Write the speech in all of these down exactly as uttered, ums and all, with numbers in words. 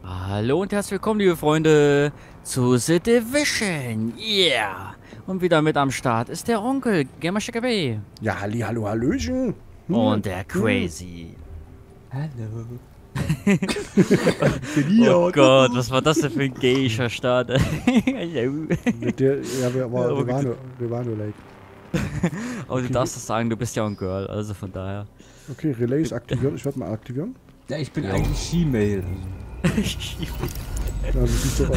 Hallo und herzlich willkommen, liebe Freunde, zu The Division. Yeah! Und wieder mit am Start ist der Onkel, Gamershakaway. Ja, halli, hallo, hallöchen. Hm. Und der Crazy. Hallo. Oh Gott, was war das denn für ein gayischer Start? Hallo. Mit der, ja, wir, aber, Ja, wir, waren nur, wir waren nur like. Aber Okay. du darfst es sagen, du bist ja ein Girl, also von daher. Okay, Relays aktivieren. Ich werde mal aktivieren. Ja, ich bin eigentlich She-Mail. Ja, das sieht so aus.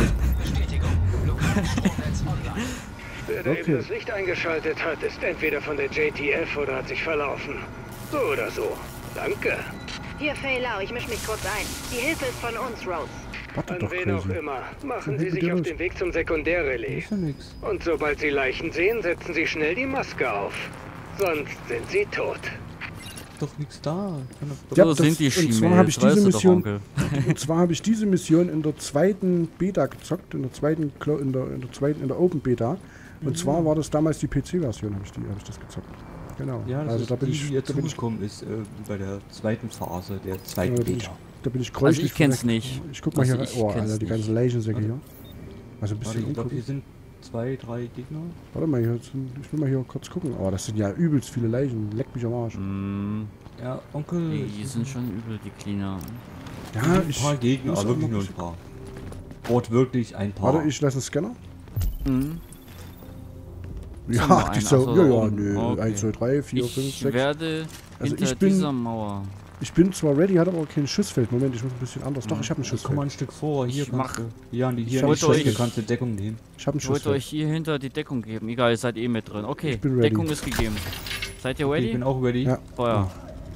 Wer da Okay. eben das Licht eingeschaltet hat, ist entweder von der J T F oder hat sich verlaufen. So oder so. Danke. Hier, Fei Lao, ich misch mich kurz ein. Die Hilfe ist von uns, Rose. Warte An doch, wen auch Crazy. immer. Machen Was Sie ist mit sich dir auf los? den Weg zum Sekundärrelais. Ist ja nix. Und sobald Sie Leichen sehen, setzen Sie schnell die Maske auf. Sonst sind Sie tot. Doch nix da. Kann doch- So Ja, das- sind die und zwar Schienen, habe ich das weißt diese du doch, Mission- Onkel. Und zwar habe ich diese Mission in der zweiten Beta gezockt, in der zweiten, Klo- in der, in der zweiten, in der Open Beta. Und Mhm. zwar war das damals die P C-Version, habe ich, die- hab ich das gezockt. Genau. Ja, das also ist da bin die, ich, die jetzt da bin ich, zugekommen ist, äh, bei der zweiten Phase, der zweiten da bin ich, Beta. da bin ich Also kräuchlich ich kenn's verreckt. nicht. Ich guck mal Also hier ich rein. Oh, kenn's Alter, die nicht. ganzen Leichensäcke Warte. hier. Also ein Warte, bisschen ich glaube, hier umgucken. sind zwei, drei Gegner. Warte mal, hier sind, ich will mal hier kurz gucken. Oh, das sind ja übelst viele Leichen. Leck mich am Arsch. Mm, Ja, Onkel. die es sind schon übel, die Cleaner. Ja, ein ich. paar Gegner, muss aber auch wirklich mal nur ein bisschen- paar. Wort wirklich ein paar. Warte, ich lasse einen Scanner. Mhm. Ja, nur die einen. so, Ach so, ja, da ja, oben. nö. Okay. eins, zwei, drei, vier, fünf, Ich sechs. werde Also hinter ich bin- dieser Mauer. Ich bin zwar ready, hat aber kein Schussfeld. Moment, ich muss ein bisschen anders. Doch, ich habe ein Ich komm Schussfeld. mal ein Stück vor. Hier Ich kannst mach- du. Hier an die, Ich hier an die wollte Schwäche euch- kannst du Deckung nehmen. Ich habe ein Ich wollte Schussfeld. euch hier hinter die Deckung geben. Egal, ihr seid eh mit drin. Okay, Ich bin ready. Deckung ist gegeben. Seid ihr Okay, ich ready? bin auch ready. Ja. Feuer.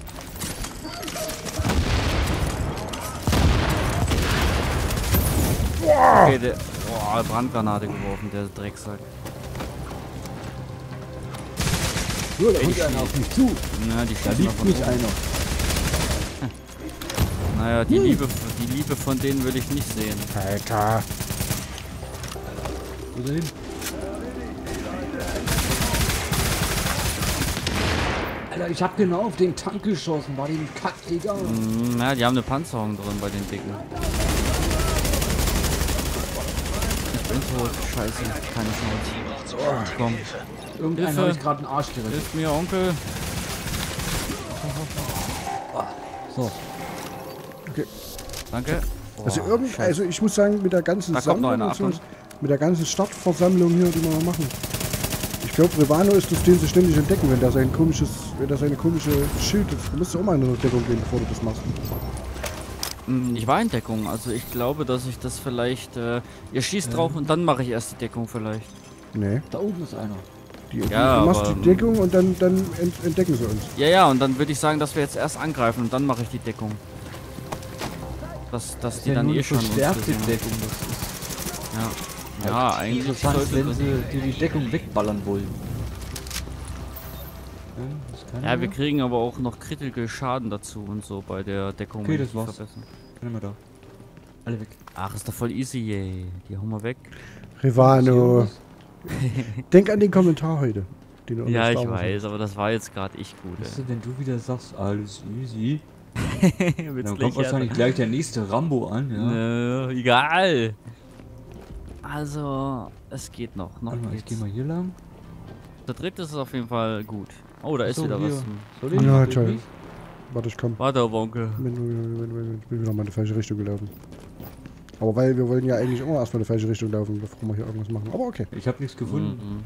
Okay, der. Boah, Brandgranate geworfen, der Drecksack. So, da kommt einer auf mich zu. Na, die Da schießen liegt davon mich oben. einer. Naja, die Liebe, die Liebe von denen will ich nicht sehen. Alter. Wo ist er hin? Alter, ich hab genau auf den Tank geschossen. War dem Kack egal. Hm, na, die haben eine Panzerung drin bei den Dicken. Ich bin tot. Scheiße, keine Chance. Oh, komm, Irgendeiner Hilfe. habe ich gerade einen Arsch gerissen. hilf mir, Onkel. So. Okay. Danke. Also, Boah, irgend, Scheiße. also ich muss sagen, mit der ganzen Da kommt noch Sammlung einer, und so, Achtung. mit der ganzen Startversammlung hier, die wir machen. Ich glaube, Revano ist das, den sie ständig entdecken, wenn der sein komisches, wenn der seine komische Schild ist. Du musst auch mal in eine Deckung gehen, bevor du das machst. Hm, Ich war in Deckung, also ich glaube, dass ich das vielleicht. Äh, ihr schießt drauf und dann mache ich erst die Deckung vielleicht. Nee. Da oben ist einer. Die, Ja, du machst aber- die Deckung und dann, dann ent, entdecken sie uns. Ja, ja, und dann würde ich sagen, dass wir jetzt erst angreifen und dann mache ich die Deckung. Dass, dass Das die ist ja dann nur eh eine schon uns verstärkte gesehen haben. Deckung. Das ist Ja, ja eigentlich interessant, sollte wenn das. sie dir die Deckung wegballern wollen. Ja, das kann Ja, wir er. kriegen aber auch noch Critical Schaden dazu und so bei der Deckung. Okay, wenn das ich die war's. verbessere. Kann immer da. Alle weg. Ach, ist doch voll easy, yay. Die hauen wir weg. Revano. Denk an den Kommentar heute. Den du Ja, unter ich Star Wars weiß, aber das war jetzt gerade ich gut. Weißt du, wenn du wieder sagst, alles easy, ey. dann Wird's kommt gleich wahrscheinlich gleich der nächste Rambo an, ja. Nö, egal. Also, es geht noch. Noch Warte mal, ich geht's. geh mal hier lang. Der dritte ist auf jeden Fall gut. Oh, da ist So, wieder hier. was. Soll ich? Ja, Soll ich toll. nicht? Warte, ich komm. Warte, Onkel. Ich bin, bin, bin, bin, bin wieder mal in die falsche Richtung gelaufen. Aber weil wir wollen ja eigentlich immer erstmal in die falsche Richtung laufen, bevor wir hier irgendwas machen. Aber okay. Ich habe nichts gefunden. Mhm.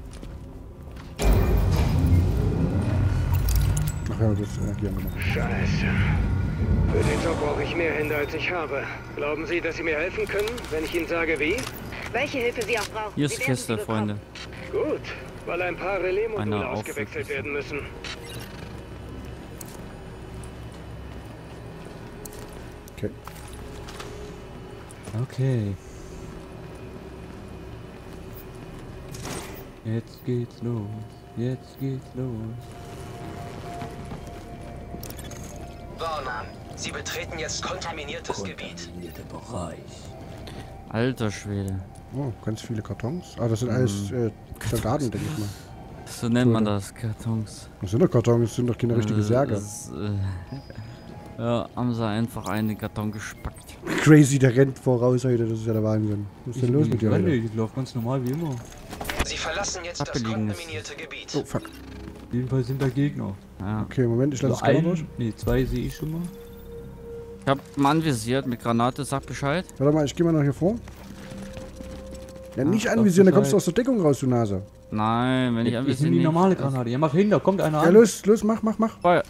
Ach ja, das äh, hier haben wir noch. Scheiße. Für den Job brauche ich mehr Hände, als ich habe. Glauben Sie, dass Sie mir helfen können, wenn ich Ihnen sage, wie? Welche Hilfe Sie auch brauchen. Hier ist Sie die werden Kiste, sie bekommen. Freunde. Gut, weil ein paar Relais-Module Einer ausgewechselt aufwechseln. werden müssen. Okay. Okay. Jetzt geht's los. Jetzt geht's los. Warner, Sie betreten jetzt kontaminiertes Gebiet. Kontaminierter Bereich. Alter Schwede. Oh, ganz viele Kartons. Ah, das sind alles äh, Soldaten, denke ich mal. So nennt man Oder? das, Kartons. Das sind doch Kartons, das sind doch keine richtige Äh, Särge. das, äh, ja, haben sie einfach einen Karton gespackt. Crazy, der rennt voraus heute, das ist ja der Wahnsinn. Was ist denn los mit dir heute? Ich laufe ganz normal wie immer. Sie verlassen jetzt das Abgelegen ist. kontaminierte Gebiet. Oh, fuck. Jedenfalls sind da Gegner. Ja. Okay, Moment, ich lasse das Also Scanner durch. einen, nee, zwei sehe ich schon mal. Ich hab einen anvisiert mit Granate, sag Bescheid. Warte mal, ich geh mal noch hier vor. Ja, nicht Ach, anvisieren, da Bescheid. kommst du aus der Deckung raus, du Nase. Nein, wenn ich Ich anvisiere nehme die nicht. normale Granate. Ja, mach hin, da kommt einer Ja, an. los, los, mach, mach, mach. Feuer.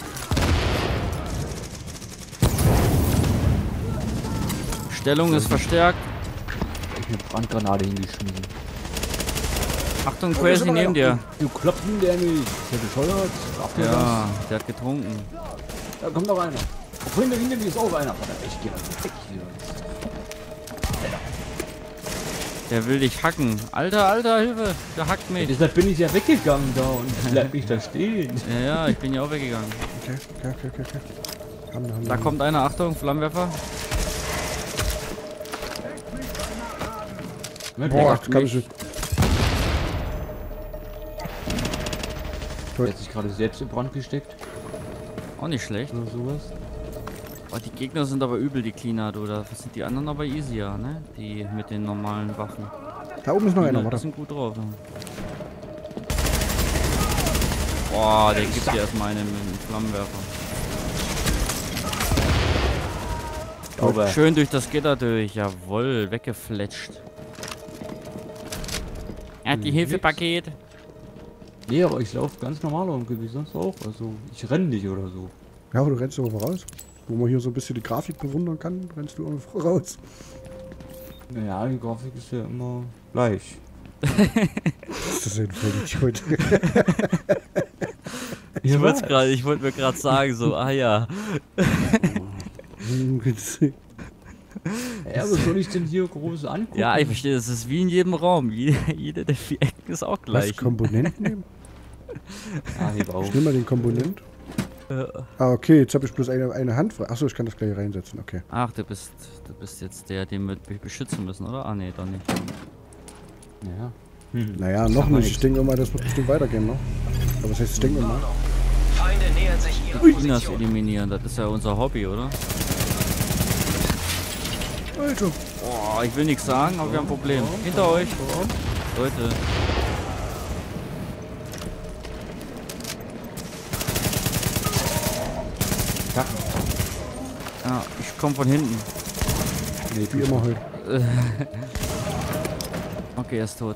Stellung ist verstärkt. Ich hab eine Brandgranate hingeschmissen. Achtung, Oh, da ist Crazy aber neben einer. dir. Du klopft ihn der nicht. Ist der bescheuert? Ach, der Ja, der hat getrunken. Da kommt noch einer. Auf hinter hinter mir ist auch einer. Verdammt, ich geh mal weg hier. Der will dich hacken. Alter, Alter, Hilfe. Der hackt Ja, mich. deshalb bin ich ja weggegangen da und bleib mich da stehen. Ja, ja, ich bin ja auch weggegangen. Okay, okay, okay, okay. okay. Haben, haben, Da haben. kommt einer, Achtung, Flammenwerfer. Boah, das kann ich nicht. Der hat sich gerade selbst in Brand gesteckt Auch nicht schlecht. oder sowas. Oh, die Gegner sind aber übel, die Cleaner, du. Da sind die anderen aber easier, ne? Die mit den normalen Waffen. Da oben ist noch einer, Die warte. sind gut drauf. Ne? Boah, der gibt dir erstmal einen mit dem Flammenwerfer. Aber Schön durch das Gitter durch. Jawohl, weggefletscht. Er hat die Hilfepaket. nee, aber ich laufe ganz normal rum, wie sonst auch. Also ich renne nicht oder so. Ja, aber du rennst aber voraus. Wo man hier so ein bisschen die Grafik bewundern kann, rennst du immer voraus. Naja, die Grafik ist ja immer gleich. Das ist ein Vollidiot. Ich wollte gerade, ich wollte mir gerade sagen, so, ah ja. Ja, was soll ich denn hier groß angucken? Ja, ich verstehe, das ist wie in jedem Raum. Jede, jede der vier Ecken ist auch Was, gleich. Komponenten nehmen? Ah, hier auch. Ich nehme mal den Komponent. Ah, okay, jetzt habe ich bloß eine, eine Hand frei. Achso, ich kann das gleich reinsetzen, okay. Ach, du bist, du bist jetzt der, den wir be- beschützen müssen, oder? Ah, nee, doch nicht. Ja. Hm. Naja, Ich noch sag mal nicht. Ich nix. denke mal, das wird bestimmt weitergehen noch. Aber was heißt, ich denke mal? Feinde nähern sich ihrer Cleaners Position. eliminieren, das ist ja unser Hobby, oder? Alter. Boah, ich will nichts sagen, aber wir haben ein Problem. Hinter euch. Leute. Zack. Ja, ich komme von hinten. Nee, Wie immer heute. Okay, er ist tot.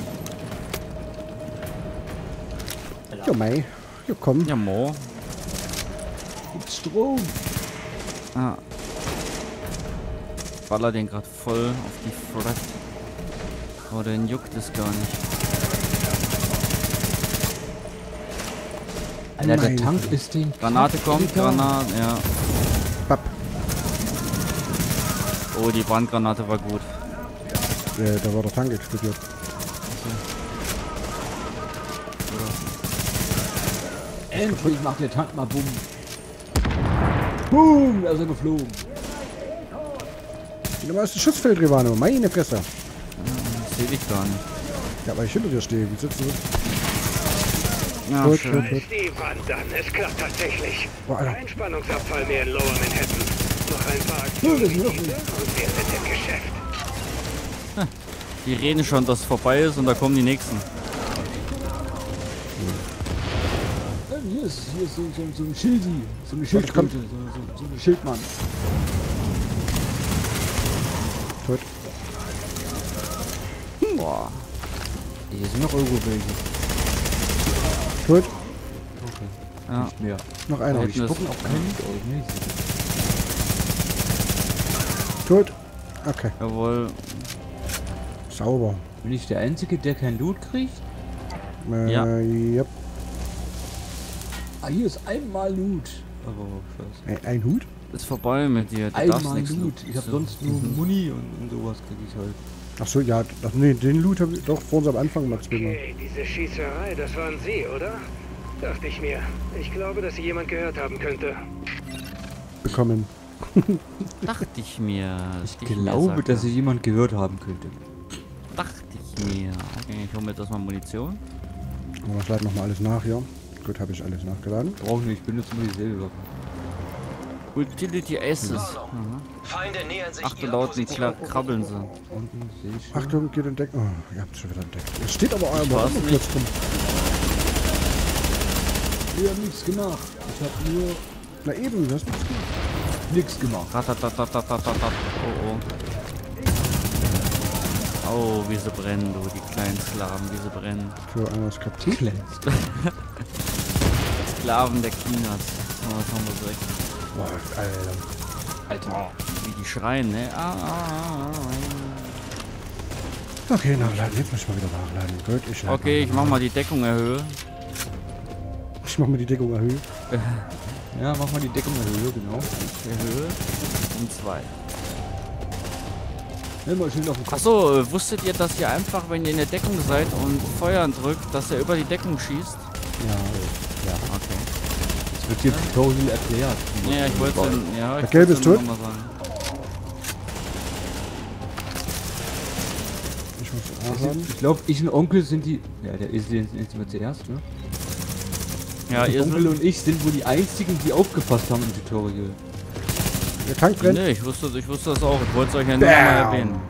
Ja, mei. Ja, komm. Ja, Mo. Gibt's Strom. Ah. Baller den gerade voll auf die Fresse. Oh, den juckt es gar nicht. Alter, der Meine Tank Güte. ist den... Granate kommt, Digga. Granate, ja. Papp. Oh, die Brandgranate war gut. Äh, da war der Tank explodiert. Endlich macht der Tank mal Bumm. Boom, da ist er geflogen. Du machst das Schussfeld, Rivano. Meine Fresse. Ich sehe dich gar nicht. Ja, weil ich hinter dir stehe. Wie sitzt du? Ja, Gut, schön. gut, gut. Die Wand an. Es klappt tatsächlich. Boah, Alter. Kein Spannungsabfall mehr in Lower Manhattan. Noch ein paar Nö, Aktionen das wie ist noch diese und wir sind im Geschäft. Die reden schon, dass es vorbei ist und da kommen die nächsten. Ja, hier ist, hier ist so, so, so ein Schildi. So eine Warte, komm. Schildkröte. So, so, so ein Schildmann. Tot. Boah. Hier sind noch irgendwo welche. Tot. Ja. Nicht mehr. Noch einer. Aber hinten die ist- spucken auch kein Lied aus, ne? Tot. Okay. Jawohl. Sauber. Bin ich der Einzige, der kein Loot kriegt? Äh, Ja. Yep. Ah, hier ist einmal Loot. Aber scheiße. Ein, ein Hut? Ist vorbei mit dir. Du darfst Einmal nichts Loot. looten. Ich hab So. sonst nur Muni und, und sowas krieg ich halt. Ach so, ja. Ach, nee, den Loot habe ich doch vor uns am Anfang mal zweimal Okay, diese Schießerei, das waren Sie, oder? Dachte ich mir. Ich glaube, dass Sie jemand gehört haben könnte. bekommen. Dachte ich mir. Ich Dachte glaube, mir, dass ich jemand gehört haben könnte. Dachte ich mir. Okay, ich hole mir jetzt erstmal Munition. Aber ich lade nochmal alles nach hier. Gut, habe ich alles nachgeladen. Brauche nicht, ich benutze nur dieselbe Waffe. Utility Aces. Mhm. Feinde nähern sich Ach, du ihrer lauten Position. Kla- krabbeln sie. Unten sehe ich schon. Achtung, geht entdeckt. Oh, ihr habt schon wieder entdeckt. Es steht aber einmal weiß am nicht. Platz drin. Wir haben nichts gemacht. Ich habe nur Na eben, du hast nichts gemacht. nichts gemacht. Ratatatatatatat. Oh, oh. Oh, wie sie brennen, du, die kleinen Sklaven, wie sie brennen. So, einer ist kaputt. Sklaven der Chinas. Oh, was haben wir gesagt? Boah, Alter. Alter. Wie die schreien, ne? Ah, ah, ah, ah. Okay, nachladen. Jetzt muss ich mal wieder nachladen. Gut, ich lade Okay, ich mach mal die Deckung erhöhe. Ich mach mal die Deckung erhöhen. Ja, mach mal die Deckung in der Höhe, genau. Erhöhe. Um zwei. Immer schön auf den Kopf. Achso, äh, wusstet ihr, dass ihr einfach, wenn ihr in der Deckung seid und Feuern drückt, dass er über die Deckung schießt? Ja, Ja, okay. Das wird hier Tutorial erklärt. wie man Ja, ich das wollte baut. ja, ich Der Gelbe wollt's ist tot? noch mal sagen. ich muss Das nachladen. sind- Ich glaube, ich und Onkel sind die. Ja, der ist jetzt sind wir zuerst, ne? Ja, ihr Onkel seid... und ich sind wohl die einzigen, die aufgepasst haben im Tutorial. Der Tank brennt. Nee, ich wusste, ich wusste das auch. Ich wollte es euch ja nur noch mal Bam. erwähnen.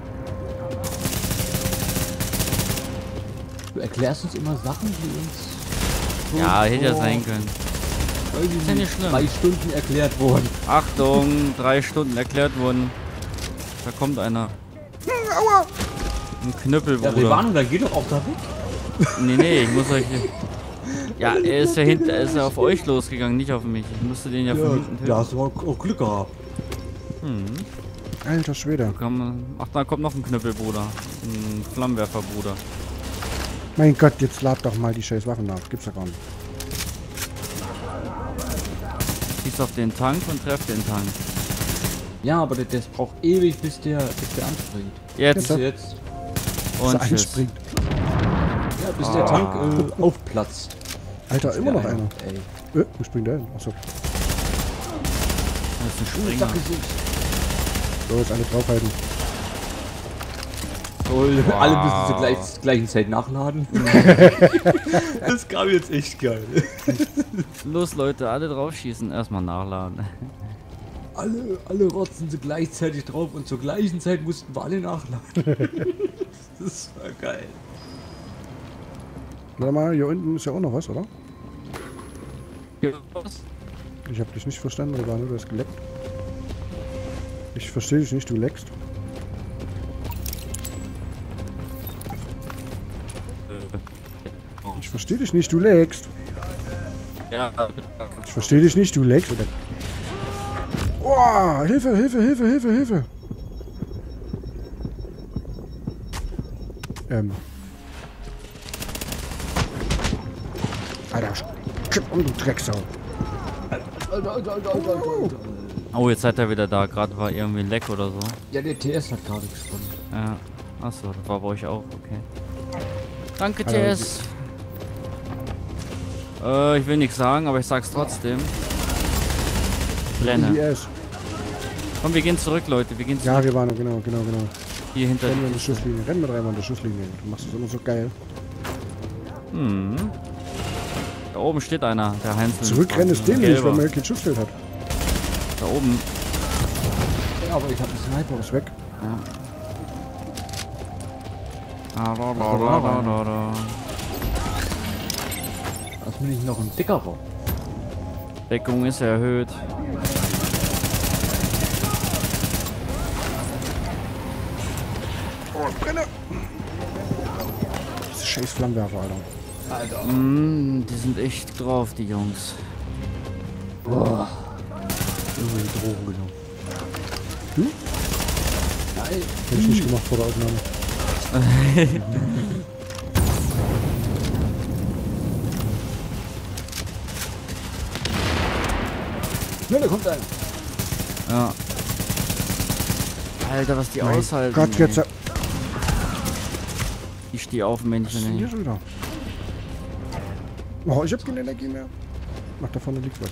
Du erklärst uns immer Sachen, die uns. so Ja, hätte ja vor, sein können. weiß ich Ist ja nicht schlimm. Drei Stunden erklärt worden. Achtung, drei Stunden erklärt wurden. Da kommt einer. Aua! Ein Knüppel, Ja, Bruder. Revano, dann geht doch auch da weg. Nee, nee, ich muss euch... Ja, er ist ja hinter, er ist ja auf euch losgegangen, nicht auf mich. Ich musste den ja von hinten da töten. hast du auch, auch Glück gehabt. Hm. Alter Schwede. Komm, ach, da kommt noch ein Knüppel, Bruder. Ein Flammenwerfer, Bruder. Mein Gott, jetzt lad doch mal die scheiß Waffen nach. Gibt's ja gar nicht. Schieß auf den Tank und treff den Tank. Ja, aber das, das braucht ewig, bis der, bis der anspringt. Jetzt Ja. Jetzt. und So tschüss. einspringt. Ja, bis der Tank äh, aufplatzt. Alter, immer noch Ja, einer. Ey. Äh, wo springt der hin? Achso. Das ist ein Oh, Springer. Sache sind. So, jetzt alle draufhalten. Toll, alle müssen zur gleich, gleichen Zeit nachladen. Das kam jetzt echt geil. Los, Leute, alle draufschießen. Erstmal nachladen. Alle, alle rotzen sie gleichzeitig drauf und zur gleichen Zeit mussten wir alle nachladen. Das war geil. Warte mal, hier unten ist ja auch noch was, oder? Ja, Ich hab dich nicht verstanden, Revano, du hast geleckt. Ich verstehe dich nicht, du leckst. Ich verstehe dich nicht, du leckst. ja, Ich verstehe dich nicht, du leckst. Oder? Oh, Hilfe, Hilfe, Hilfe, Hilfe, Hilfe. Ähm. Alter, kipp um, du Drecksau. Alter, alter, alter, alter, alter. oh, jetzt seid ihr wieder da. Gerade war irgendwie ein Leck oder so. Ja, der T S hat gerade gesponnen. Ja. Achso, das war bei euch auch. Okay. Danke, Alter, T S. Äh, ich will nichts sagen, aber ich sag's trotzdem. I Blenne. S. Komm, wir gehen zurück, Leute. Wir gehen Ja, zurück. wir waren genau, genau, genau. Hier hinter Rennen wir an die der Schusslinie. Rennen wir dreimal an der Schusslinie. Du machst das immer so geil. Hm. Da oben steht einer, der Heinz. Zurückrennen ist dämlich, Gelber. weil man ja kein Schussfeld hat. Da oben. Ja, aber ich hab einen Sniper. Ist weg. Ah, da, da, da, da, da, da. Hast du nicht noch einen dickerer? Deckung ist erhöht. Oh, brenne! Diese scheiß Flammenwerfer, Alter. Mm, die sind echt drauf, die Jungs. Boah. Junge, die Drogen genommen. Hm? Nein. Hätte ich nicht gemacht vor der Aufnahme. Ja, da kommt ein. Ja. Alter, was die Mein aushalten. Gott, ey. jetzt... äh, Ich stehe auf, Was ist Männchen. denn hier Ey. schon wieder? Oh, ich hab keine Energie mehr. Ach, da vorne liegt was.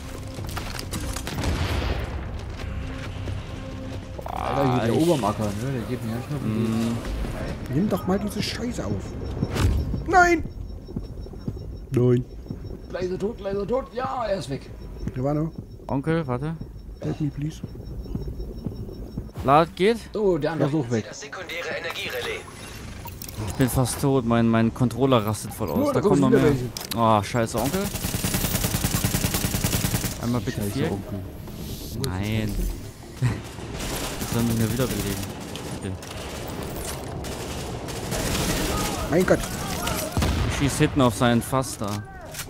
Alter, hier der ich- Obermacker, ne? Der geht mir nicht mehr bewegen. Mm, Nimm doch mal diese Scheiße auf. Nein! Nein. Leise tot, leise tot. Ja, er ist weg. Revano, Onkel, warte. Help me, please. Lad geht? Oh, der andere ist auch weg. Das sekundäre Energierelais. Ich bin fast tot. Mein, mein Controller rastet voll aus. Oh, da da kommt noch kommen mehr. wieder Oh, scheiße, Onkel. Einmal bitte Scheiße, vier. Onkel. Nein. Ich soll mich nur wieder belegen. Bitte. Mein Gott. Ich schieß hinten auf seinen Fass da.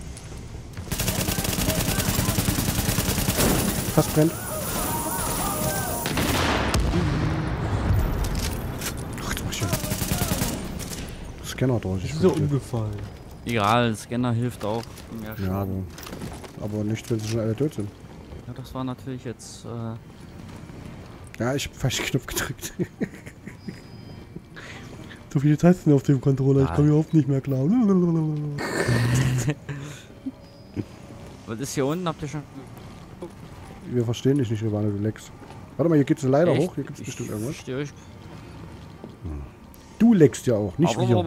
Fast brennt. Ach, das war schön. Scanner durch. Das ist so umgefallen. Egal, Scanner hilft auch. Mehr Ja, Schaden. aber, aber nicht, wenn sie schon alle tot sind. Ja, das war natürlich jetzt. Äh, Ja, ich hab falschen Knopf gedrückt. So viele Tasten auf dem Controller, ich komme überhaupt nicht mehr klar. was ist hier unten? Habt ihr schon. Wir verstehen dich nicht, Rivano, du leckst. Warte mal, hier geht's eine Leiter Echt? hoch, hier gibt's bestimmt Ich irgendwas. verstehe euch. Du leckst ja auch, nicht wir.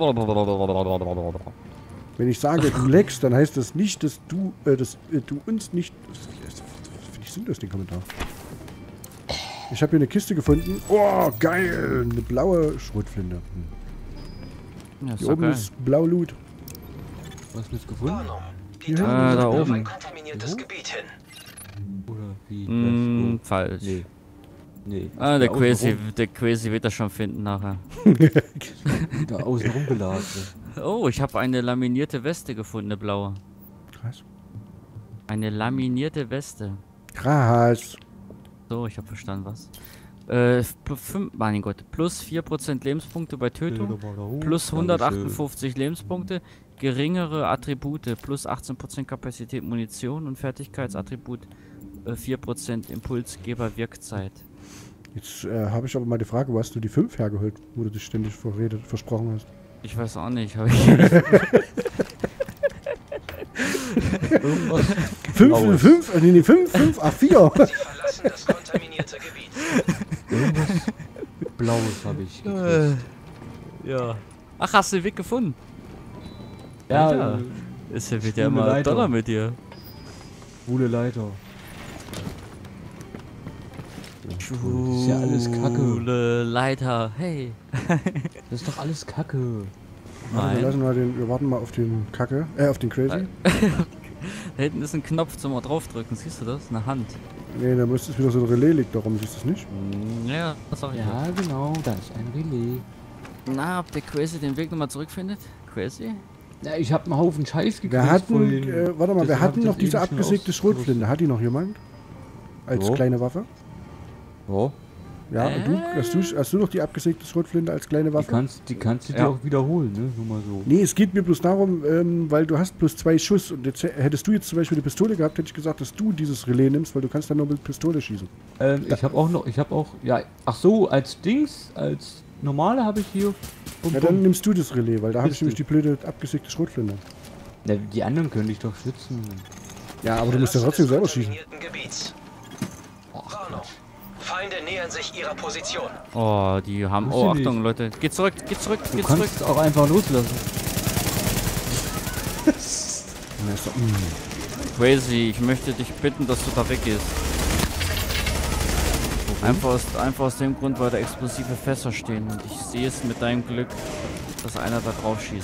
Wenn ich sage, du leckst, dann heißt das nicht, dass du, äh, dass äh, du uns nicht... Das, das, das finde ich sinnlos, den Kommentar. Ich habe hier eine Kiste gefunden. Oh, geil! Eine blaue Schrotflinte. Hm. Ja, ist Hier doch oben geil. ist Blaulut. Was hast du gefunden? Warnung. Die Hier Tarnung hinten. Ah, da auf oben. ein kontaminiertes Gebiet hin. Oder wie? Mm, Was? falsch. Nee. Nee. Ah, der Da Crazy, außenrum- der Crazy wird das schon finden nachher. Da außen rumgeladen. Oh, ich habe eine laminierte Weste gefunden, eine blaue. Krass. Eine laminierte Weste. Krass. So, ich habe verstanden, was. Äh, plus fünf, mein Gott, plus vier Prozent Lebenspunkte bei Tötung, plus hundertachtundfünfzig Lebenspunkte, geringere Attribute, plus achtzehn Prozent Kapazität Munition und Fertigkeitsattribut, äh, vier Prozent Impulsgeber Wirkzeit. Jetzt äh, habe ich aber mal die Frage, wo hast du die fünf hergeholt, wo du dich ständig verredet, versprochen hast? Ich weiß auch nicht, habe ich. Irgendwas. fünf, Blaues. fünf, nee, nee, fünf, fünf, ach, vier. Sie verlassen das kontaminierte Gebiet. Irgendwas Blaues habe ich gekriegt. Ja. Ach, hast du den Weg gefunden? Ja, Alter. äh, Es wird ja schwule immer Leiter. doller mit dir. schwule Leiter. Das ist ja alles Kacke. Schwule Leiter, hey. Das ist doch alles Kacke. Warte, wir, Nein. lassen mal den, wir warten mal auf den Kacke, äh, auf den Crazy. Da hinten ist ein Knopf zum mal draufdrücken, siehst du das? Eine Hand. Nee, da müsste es wieder so ein Relais liegt, darum siehst du es nicht. Ja, das sag ich ja. Ja, genau, da ist ein Relais. Na, ob der Crazy den Weg nochmal zurückfindet? Crazy? Ja, ich habe einen Haufen Scheiß gekriegt. Wir hatten, vorhin. äh, warte mal, wir Deswegen hab hatten ich noch das diese eben schon abgesägte aus- Schrotflinte. Hat die noch jemand? Als Ja. kleine Waffe? Ja, Ja, und du hast, du, hast du noch die abgesägte Schrotflinte als kleine die Waffe? kannst, die kannst du Ja. dir auch wiederholen, ne? Nur mal so. Nee, es geht mir bloß darum, ähm, weil du hast bloß zwei Schuss und jetzt h- hättest du jetzt zum Beispiel eine Pistole gehabt, hätte ich gesagt, dass du dieses Relais nimmst, weil du kannst dann nur mit Pistole schießen. Ähm, ich habe auch noch, ich habe auch, ja, ach so, als Dings, als normale habe ich hier. Bum, Ja, dann bum. nimmst du das Relais, weil da habe ich Bist du. nämlich die blöde abgesägte Schrotflinte. Ja, die anderen könnte ich doch schützen. Ja, aber du musst ja Verlassen trotzdem des selber schießen. kontaminierten Gebiets. Warnung. Feinde nähern sich ihrer Position. Oh, die haben. Wusste Oh, ich Achtung, Leute. Geht zurück, geht zurück, Du geht zurück. kannst auch einfach loslassen. Ja, ist doch- mm. Crazy, ich möchte dich bitten, dass du da weggehst. Einfach aus, einfach aus dem Grund, weil da explosive Fässer stehen und ich sehe es mit deinem Glück, dass einer da drauf schießt.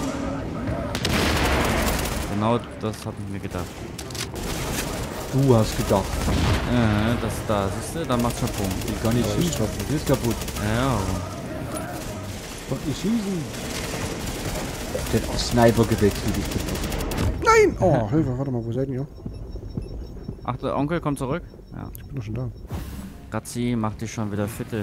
Genau das habe ich mir gedacht. Du hast gedacht. Ja, das da, siehst du, da macht schon Punkt. Ich kann nicht schießen. Die ist kaputt. Ja, aber Konnte nicht schießen. Der hat auch Sniper gewechselt. Ich bin Nein! Oh, Hilfe, warte mal, wo seid ihr? ach, der Onkel kommt zurück. Ja. Ich bin doch schon da. Razzi, mach dich schon wieder fitte.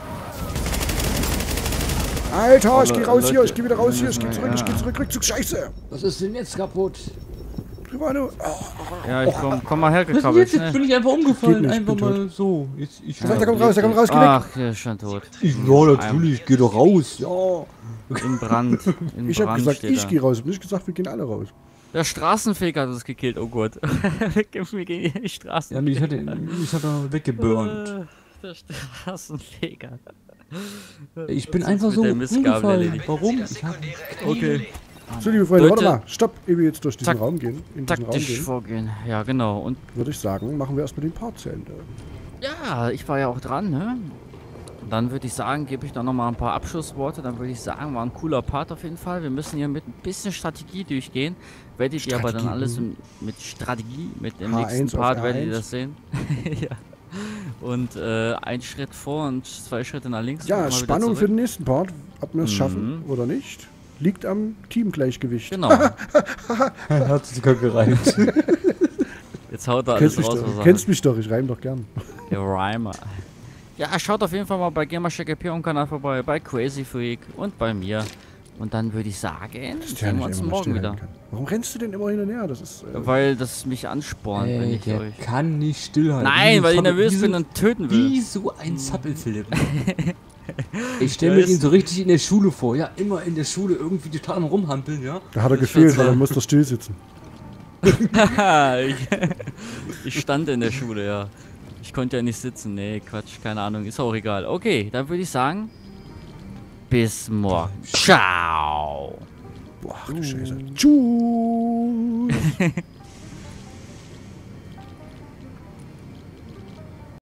Alter, ich Alle geh raus hier, Leute ich geh wieder raus hier, ich geh müssen- zurück, ich geh ja. zurück, Rückzug, Scheiße! Was ist denn jetzt kaputt? Rivano, oh. Ja, ich komm, komm mal her, Was ist gekrabbelt, jetzt? Jetzt schnell. bin ich einfach umgefallen. Geht nicht, einfach ich bin mal so. Jetzt, ich Der kommt raus, der kommt raus, geh weg! Ach, der ist schon tot. Ich, ja, natürlich. Geh doch raus. Ja. In Brand. In Ich hab Brand gesagt, steht ich er. geh raus, ich hab nicht gesagt, wir gehen alle raus. Der Straßenfeger hat uns gekillt, oh Gott. Gib mir gegen die Ja, Straßen. mich hat er, mich hat er weggeburnt. Äh, Der Straßenfeger. Ich bin Das einfach ist so mit der Mistgabel umgefallen. erledigt. Warum? Das Ich hab sekundäre Okay. Energierelais. So, liebe Freunde, Leute, warte mal. Stopp, ehe wir jetzt durch diesen tak- Raum gehen. In diesen Raum Taktisch gehen, vorgehen. Ja, genau. Und würde ich sagen, machen wir erstmal den Part zu Ende. ja, ich war ja auch dran, ne? Und dann würde ich sagen, gebe ich da nochmal ein paar Abschlussworte. Dann würde ich sagen, war ein cooler Part auf jeden Fall. Wir müssen hier mit ein bisschen Strategie durchgehen. Werdet ihr aber dann alles im, mit Strategie, mit dem H nächsten eins auf Part R werdet ihr eins. das sehen. Ja. Und äh, ein Schritt vor und zwei Schritte nach links. und Ja, mal wieder Spannung für zurück. den nächsten Part, ob wir es Mhm. schaffen oder nicht, liegt am Teamgleichgewicht. Genau. Hat sich sogar gereimt. Jetzt haut er Kennst alles mich, raus, doch, was er kennst hat. mich doch, ich reim doch gern. Der Rhymer. Ja, schaut auf jeden Fall mal bei Gamercheck P am Kanal vorbei, bei Crazy Freak und bei mir. Und dann würde ich sagen, Dass der sehen wir nicht uns einfach mal morgen stillhalten wieder. kann. Warum rennst du denn immer hin und her? Das ist. Äh, Weil das mich anspornt, wenn Ey, ich der euch... kann nicht stillhalten. Nein, Wie weil ich so- nervös wie so- bin und töten will. Wie so ein Zappelphilipp. Ich stelle Ja, mir ist- ihn so richtig in der Schule vor. Ja, immer in der Schule irgendwie total am Rumhampeln, ja. da hat er das gefehlt, wird's weil ja. er muss doch still sitzen. ich, ich stand in der Schule, ja. Ich konnte ja nicht sitzen. Nee, Quatsch, keine Ahnung. Ist auch egal. Okay, dann würde ich sagen, bis morgen. Ciao. Boah, ach du Scheiße. Tschüss.